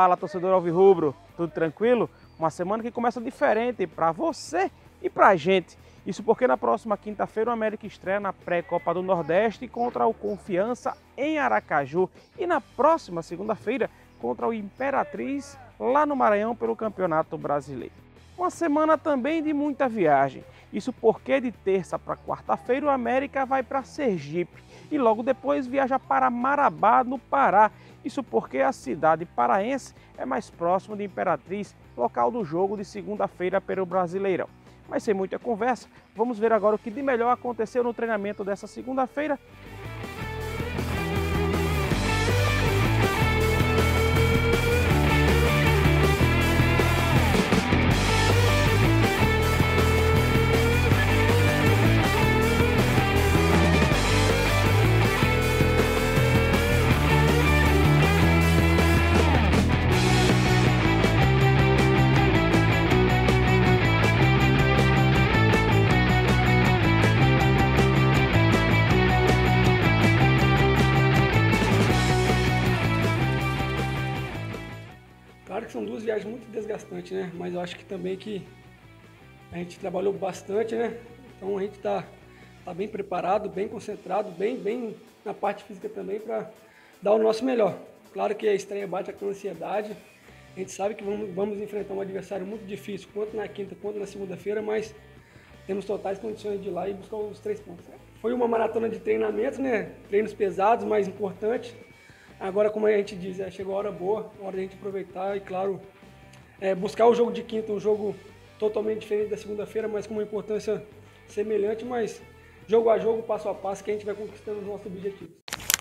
Fala, torcedor alvirrubro, tudo tranquilo? Uma semana que começa diferente para você e para a gente. Isso porque na próxima quinta-feira o América estreia na pré-Copa do Nordeste contra o Confiança em Aracaju e na próxima segunda-feira contra o Imperatriz lá no Maranhão pelo Campeonato Brasileiro. Uma semana também de muita viagem. Isso porque de terça para quarta-feira o América vai para Sergipe e logo depois viaja para Marabá, no Pará. Isso porque a cidade paraense é mais próxima de Imperatriz, local do jogo de segunda-feira pelo Brasileirão. Mas sem muita conversa, vamos ver agora o que de melhor aconteceu no treinamento dessa segunda-feira. Claro que são duas viagens muito desgastantes, né? Mas eu acho que também que a gente trabalhou bastante, né? Então a gente tá bem preparado, bem concentrado, bem na parte física também para dar o nosso melhor. Claro que a estreia bate com ansiedade. A gente sabe que vamos enfrentar um adversário muito difícil, tanto na quinta quanto na segunda-feira, mas temos totais condições de ir lá e buscar os 3 pontos. Foi uma maratona de treinamento, né? Treinos pesados, mas importantes. Agora, como a gente diz, chegou a hora boa, a hora de a gente aproveitar e, claro, buscar o jogo de quinta, um jogo totalmente diferente da segunda-feira, mas com uma importância semelhante, mas jogo a jogo, passo a passo, que a gente vai conquistando os nossos objetivos.